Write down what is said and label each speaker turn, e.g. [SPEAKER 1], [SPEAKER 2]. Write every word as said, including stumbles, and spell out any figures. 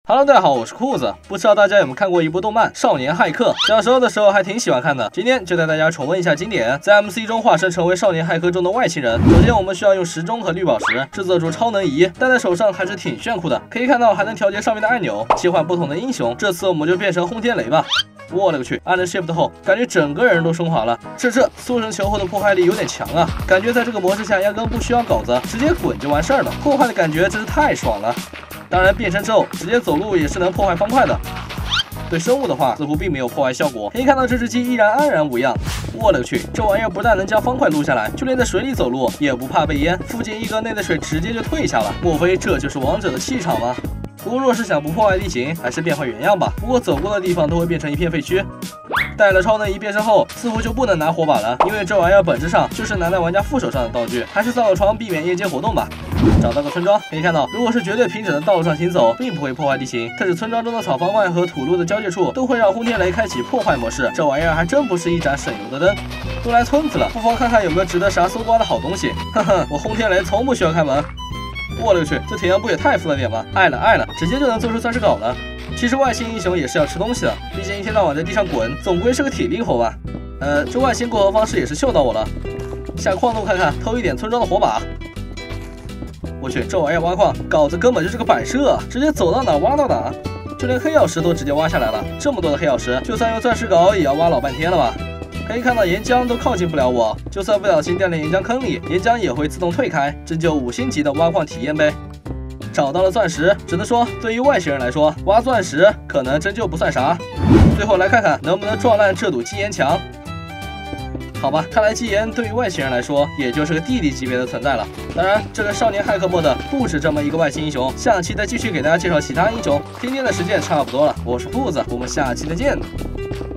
[SPEAKER 1] Hello， 大家好，我是裤子。不知道大家有没有看过一部动漫《少年骇客》？小时候的时候还挺喜欢看的。今天就带大家重温一下经典，在 M C 中化身成为少年骇客中的外星人。首先，我们需要用时钟和绿宝石制作出超能仪，戴在手上还是挺炫酷的。可以看到还能调节上面的按钮，切换不同的英雄。这次我们就变成轰天雷吧。 我勒个去！按着 Shift 后，感觉整个人都升华了。这这速成球后的破坏力有点强啊，感觉在这个模式下压根不需要稿子，直接滚就完事儿了。破坏的感觉真是太爽了。当然变身之后，直接走路也是能破坏方块的。对生物的话，似乎并没有破坏效果。可以看到这只鸡依然安然无恙。我勒个去！这玩意儿不但能将方块撸下来，就连在水里走路也不怕被淹，附近一格内的水直接就退下了。莫非这就是王者的气场吗？ 不过，若是想不破坏地形，还是变回原样吧。不过走过的地方都会变成一片废墟。带了超能仪变身后，似乎就不能拿火把了，因为这玩意儿本质上就是拿在玩家副手上的道具，还是造个床避免夜间活动吧。找到个村庄，可以看到，如果是绝对平整的道路上行走，并不会破坏地形，但是村庄中的草方块和土路的交界处都会让轰天雷开启破坏模式。这玩意儿还真不是一盏省油的灯。都来村子了，不妨看看有没有值得啥搜刮的好东西。哼哼，我轰天雷从不需要开门。 我勒个去，这铁匠不也太富了点吗？爱了爱了，直接就能做出钻石镐了。其实外星英雄也是要吃东西的，毕竟一天到晚在地上滚，总归是个体力活吧。呃，这外星过河方式也是秀到我了。下矿洞看看，偷一点村庄的火把。我去，这玩意儿挖矿，镐子根本就是个摆设，直接走到哪挖到哪，就连黑曜石都直接挖下来了。这么多的黑曜石，就算用钻石镐也要挖老半天了吧？ 可以看到岩浆都靠近不了我，就算不小心掉进岩浆坑里，岩浆也会自动退开，这就五星级的挖矿体验呗。找到了钻石，只能说对于外星人来说，挖钻石可能真就不算啥。最后来看看能不能撞烂这堵基岩墙。好吧，看来基岩对于外星人来说，也就是个弟弟级别的存在了。当然，这个少年骇客mod不止这么一个外星英雄，下期再继续给大家介绍其他英雄。今天的时间差不多了，我是铺子，我们下期再见。